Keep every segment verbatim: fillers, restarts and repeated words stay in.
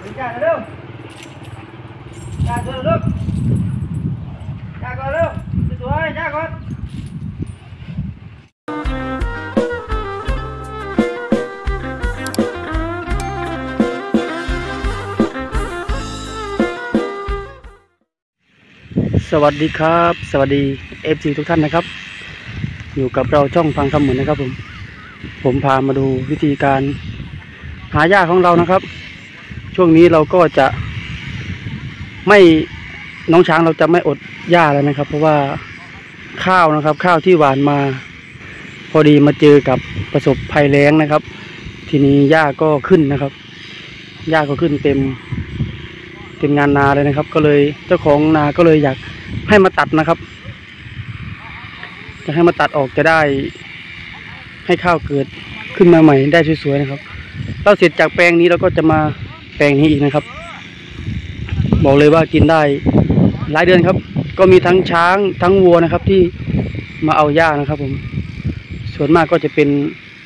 จ้าเร็วจ้าเร็วเร็วจ้าก่อนเร็วสวยจ้าก่อนสวัสดีครับสวัสดี เอฟ ซี ทุกท่านนะครับอยู่กับเราช่องฟังคำเหมือนนะครับผมผมพามาดูวิธีการหาหญ้าของเรานะครับช่วงนี้เราก็จะไม่น้องช้างเราจะไม่อดหญ้าแล้วนะครับเพราะว่าข้าวนะครับข้าวที่หวานมาพอดีมาเจอกับประสบภัยแล้งนะครับทีนี้หญ้าก็ขึ้นนะครับหญ้าก็ขึ้นเต็มเต็มงานนาเลยนะครับก็เลยเจ้าของนาก็เลยอยากให้มาตัดนะครับจะให้มาตัดออกจะได้ให้ข้าวเกิดขึ้นมาใหม่ได้สวยๆนะครับเราเสร็จจากแปลงนี้เราก็จะมาแปลงนี้อีกนะครับบอกเลยว่ากินได้หลายเดือนครับก็มีทั้งช้างทั้งวัวนะครับที่มาเอาหญ้านะครับผมส่วนมากก็จะเป็น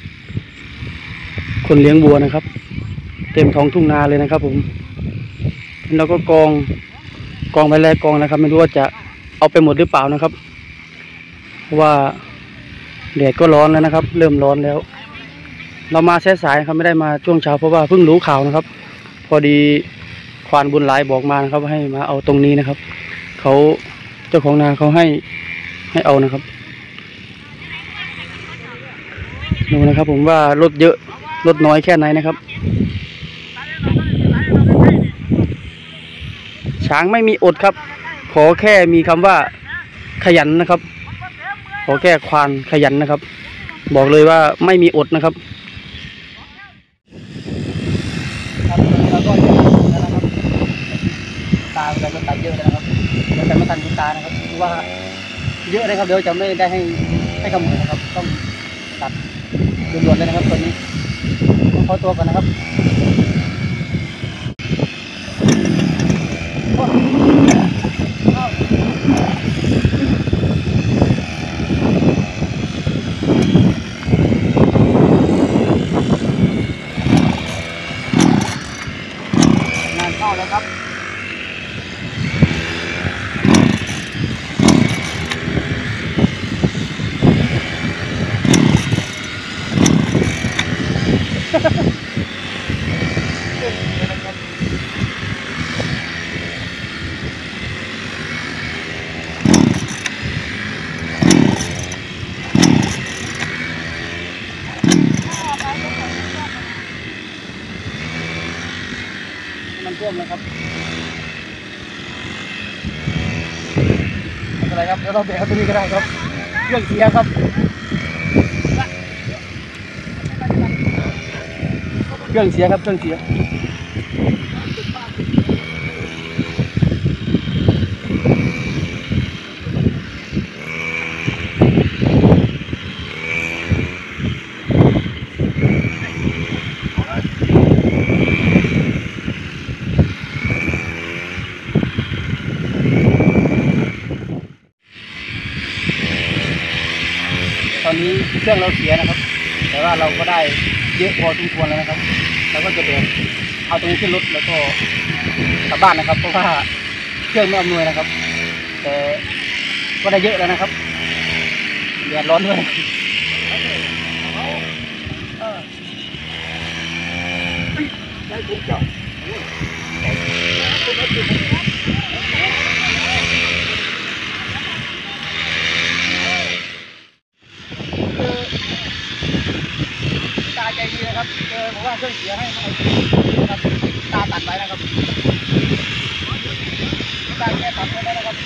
คนเลี้ยงวัวนะครับเต็มท้องทุ่งนาเลยนะครับผมแล้วก็กองกองไปแลกองนะครับไม่รู้ว่าจะเอาไปหมดหรือเปล่านะครับเพราะว่าแดดก็ร้อนแล้วนะครับเริ่มร้อนแล้วเรามาสายๆครับไม่ได้มาช่วงเช้าเพราะว่าเพิ่งรู้ข่าวนะครับพอดีควานบุญหลายบอกมานะครับให้มาเอาตรงนี้นะครับเขาเจ้าของนาเขาให้ให้เอานะครับดูนะครับผมว่ารถเยอะรถน้อยแค่ไหนนะครับช้างไม่มีอดครับขอแค่มีคำว่าขยันนะครับขอแค่ควานขยันนะครับบอกเลยว่าไม่มีอดนะครับครับแล้วก็จะแล้วนะครับตาเราก็ตัดเยอะแล้วนะครับเดี๋ยวจะมาตัดคุณตานะครับเพราะว่าเยอะเลยครับเดี๋ยวจะไม่ได้ให้ให้ขโมยนะครับต้องตัดด่วนๆเลยนะครับตอนนี้ขอตัวก่อนนะครับงานเข้าแล้วครับมันท่วมแล้วครับไม่เป็นไรครับเดี๋ยวเราแบกตัวนี้ก็ได้ครับเครื่องเสียครับเครื่องเสียครับเครื่องเสียตอนนี้เครื่องเราเสียนะครับแต่ว่าเราก็ได้เยอะพอสมควรแล้วนะครับเราก็จะเดินเอาตรงนี้ขึ้นรถแล้วก็กลับบ้านนะครับเพราะว่าเครื่องไม่อำนวยนะครับแต่ก็ได้เยอะแล้วนะครับแดดร้อนด้วยตาใจดีนะครับเจอบอกว่าเครื่องเสียให้เอาครับตาตัดไว้นะครับตาแค่ตัดไว้แล้วนะครับ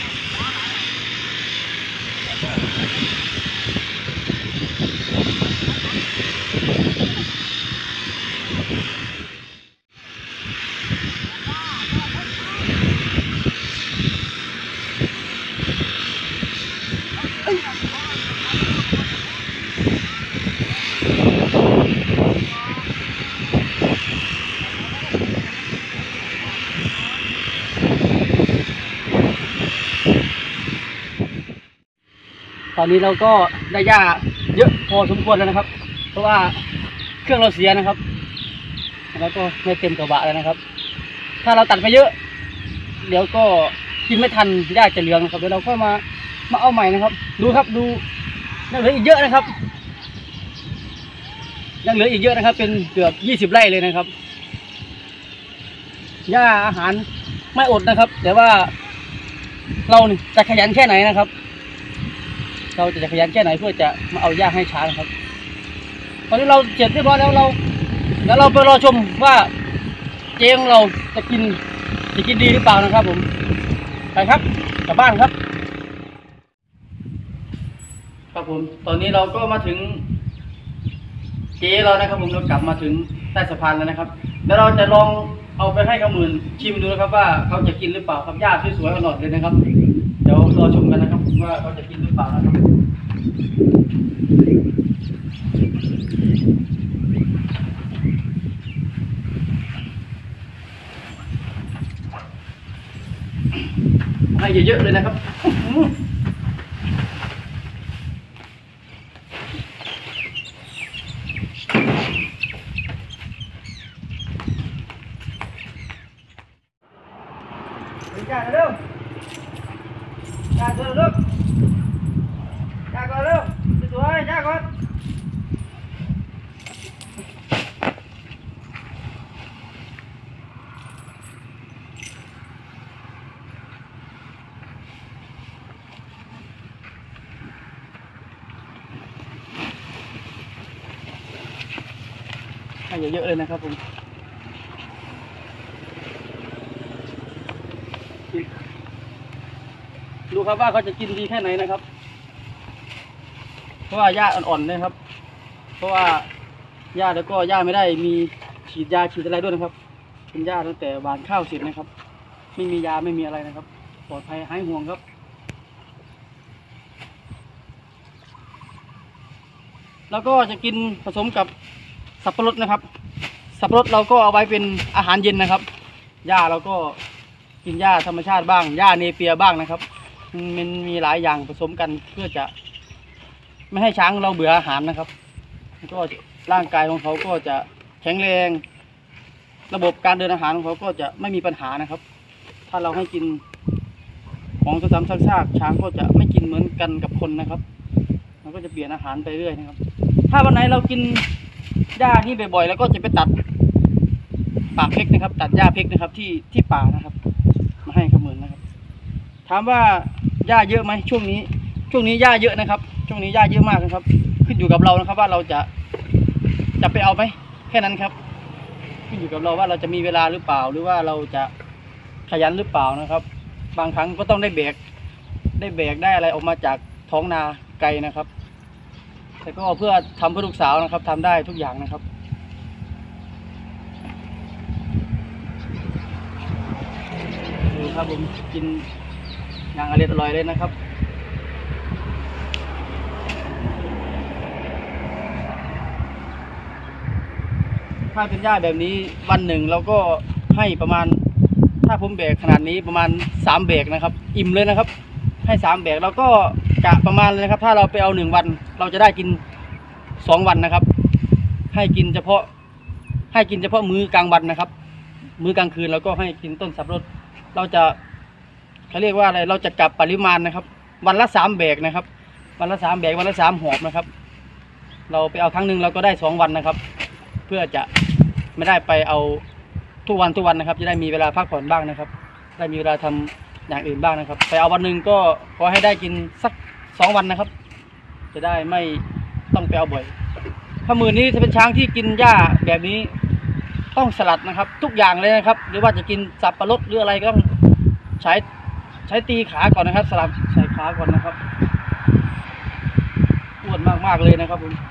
ตอนนี้เราก็ได้หญ้าเยอะพอสมควรแล้วนะครับเพราะว่าเครื่องเราเสียนะครับแล้วก็ไม่เต็มกระบะแล้วนะครับถ้าเราตัดไปเยอะเดี๋ยวก็กินไม่ทันหญ้าจะเหลืองนะครับเดี๋ยวเราค่อยมามาเอาใหม่นะครับดูครับดูยังเหลืออีกเยอะนะครับยังเหลืออีกเยอะนะครับเป็นเกือบยี่สิบไร่เลยนะครับหญ้าอาหารไม่อดนะครับแต่ว่าเราจะขยันแค่ไหนนะครับเราจะขยันแค่ไหนเพื่อจะมาเอาหญ้าให้ช้างนะครับตอนนี้เราเสร็จเรียบร้อยแล้วเราแล้วเราไปรอชมว่าเจ๊ของเราจะกินจะกินดีหรือเปล่านะครับผมไปครับกลับบ้านครับครับผมตอนนี้เราก็มาถึงเจ๊เรานะครับผมเรากลับมาถึงใต้สะพานแล้วนะครับแล้วเราจะลองเอาไปให้เขาหมื่นชิมดูนะครับว่าเขาจะกินหรือเปล่าครับหญ้าสวยๆอ่อนๆเลยนะครับเดี๋ยวรอชมกันนะครับว่าเขาจะกินหรือเปล่านะครับให้เยอะๆเลยนะครับจ้าเร็วจ้าเร็วเร็วจ้าก่อนเร็วสวยจ้าก่อนให้เยอะๆเลยนะครับผมดูครับว่าเขาจะกินดีแค่ไหนนะครับเพราะว่าหญ้าอ่อนๆนะครับเพราะว่าหญ้าแล้วก็หญ้าไม่ได้มีฉีดยาฉีดอะไรด้วยนะครับเป็นหญ้าตั้งแต่หว่านข้าวเสร็จนะครับไม่มียาไม่มีอะไรนะครับปลอดภัยหายห่วงครับแล้วก็จะกินผสมกับสับปะรดนะครับสับปะรดเราก็เอาไว้เป็นอาหารเย็นนะครับหญ้าเราก็กินหญ้าธรรมชาติบ้างหญ้าเนเปียบ้างนะครับมันมีหลายอย่างผสมกันเพื่อจะไม่ให้ช้างเราเบื่ออาหารนะครับก็ร่างกายของเขาก็จะแข็งแรงระบบการเดินอาหารของเขาก็จะไม่มีปัญหานะครับถ้าเราให้กินของซ้ำๆซากๆช้างก็จะไม่กินเหมือนกันกับคนนะครับมันก็จะเปลี่ยนอาหารไปเรื่อยนะครับถ้าวันไหนเรากินหญ้าที่บ่อยๆแล้วก็จะไปตัดป่าเพกนะครับตัดหญ้าเพกนะครับที่ที่ป่านะครับมาให้ขมือนนะครับถามว่าหญ้าเยอะไหมช่วงนี้ช่วงนี้หญ้าเยอะนะครับช่วงนี้หญ้าเยอะมากนะครับขึ้นอยู่กับเรานะครับว่าเราจะจะไปเอาไหมแค่นั้นครับขึ้นอยู่กับเราว่าเราจะมีเวลาหรือเปล่าหรือว่าเราจะขยันหรือเปล่านะครับ บางครั้งก็ต้องได้แบกได้แบกได้อะไรออกมาจากท้องนาไกลนะครับแต่ก็เพื่อทำเพื่อลูกสาวนะครับทำได้ทุกอย่างนะครับดูครับผมกินอย่างอร่อยอร่อยเลยนะครับถ้าเป็นหญ้าแบบนี้วันหนึ่งเราก็ให้ประมาณถ้าผมแบกขนาดนี้ประมาณสามแบกนะครับอิ่มเลยนะครับให้สามแบกเราก็กะประมาณเลยนะครับถ้าเราไปเอาหนึ่งวันเราจะได้กินสองวันนะครับให้กินเฉพาะให้กินเฉพาะมื้อกลางวันนะครับมื้อกลางคืนเราก็ให้กินต้นสับปะรดเราจะเขาเรียกว่าอะไรเราจะกลับปริมาณนะครับวันละสามแบกนะครับวันละสามแบกวันละสามหอบนะครับเราไปเอาครั้งหนึ่งเราก็ได้สองวันนะครับเพื่อจะไม่ได้ไปเอาทุกวันทุกวันนะครับจะได้มีเวลาพักผ่อนบ้างนะครับได้มีเวลาทำอย่างอื่นบ้างนะครับไปเอาวันหนึ่งก็ขอให้ได้กินสักสองวันนะครับจะได้ไม่ต้องไปเอาบ่อยถ้ามือนี้จะเป็นช้างที่กินหญ้าแบบนี้ต้องสลัดนะครับทุกอย่างเลยนะครับหรือว่าจะกินสับปะรดหรืออะไรก็ต้องใช้ใช้ตีขาก่อนนะครับสลับใส่ขาก่อนนะครับอ้วนมากๆเลยนะครับผม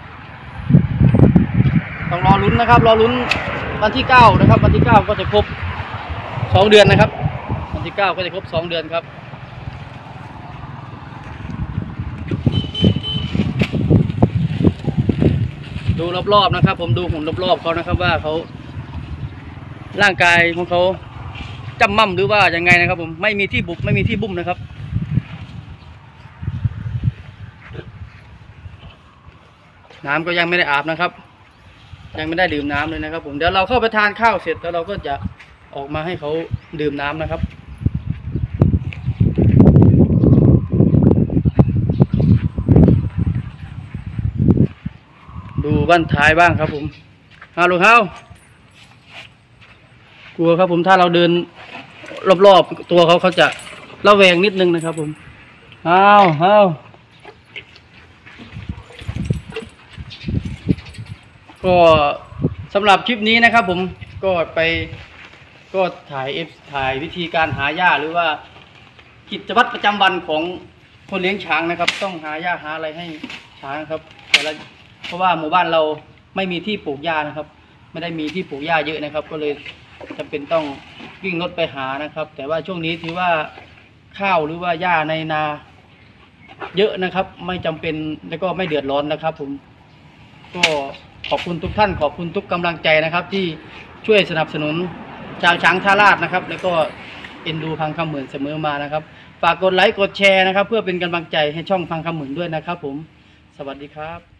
ต้องรอลุ้นนะครับรอลุ้นวันที่เก้านะครับวันที่เก้าก็จะครบสองเดือนนะครับวันที่เก้าก็จะครบสองเดือนครับดูรอบๆนะครับผมดูหุ่นรอบๆเขานะครับว่าเขาร่างกายของเขาจำมั่มหรือว่ายังไงนะครับผมไม่มีที่บุบไม่มีที่บุ้มนะครับน้ำก็ยังไม่ได้อาบนะครับยังไม่ได้ดื่มน้ำเลยนะครับผมเดี๋ยวเราเข้าไปทานข้าวเสร็จแล้วเราก็จะออกมาให้เขาดื่มน้ำนะครับดูบ้านท้ายบ้างครับผมฮาลูกเฮากลัวครับผมถ้าเราเดินรอบๆตัวเขาเขาจะระแวงนิดนึงนะครับผมเฮาเฮาก็สำหรับคลิปนี้นะครับผมก็ไปก็ถ่ายเอฟถ่ายวิธีการหาหญ้าหรือว่ากิจวัตรประจำวันของคนเลี้ยงช้างนะครับต้องหาหญ้าหาอะไรให้ช้างครับแต่ละเพราะว่าหมู่บ้านเราไม่มีที่ปลูกหญ้านะครับไม่ได้มีที่ปลูกหญ้าเยอะนะครับก็เลยจำเป็นต้องวิ่งรถไปหานะครับแต่ว่าช่วงนี้ถือว่าข้าวหรือว่าหญ้าในนาเยอะนะครับไม่จำเป็นแล้วก็ไม่เดือดร้อนนะครับผมก็ขอบคุณทุกท่านขอบคุณทุกกำลังใจนะครับที่ช่วยสนับสนุนชาวช้างท่าลาดนะครับแล้วก็เอ็นดูพังคำเหมือนเสมอมานะครับฝากกดไลค์กดแชร์นะครับเพื่อเป็นกำลังใจให้ช่องพังคำเหมือนด้วยนะครับผมสวัสดีครับ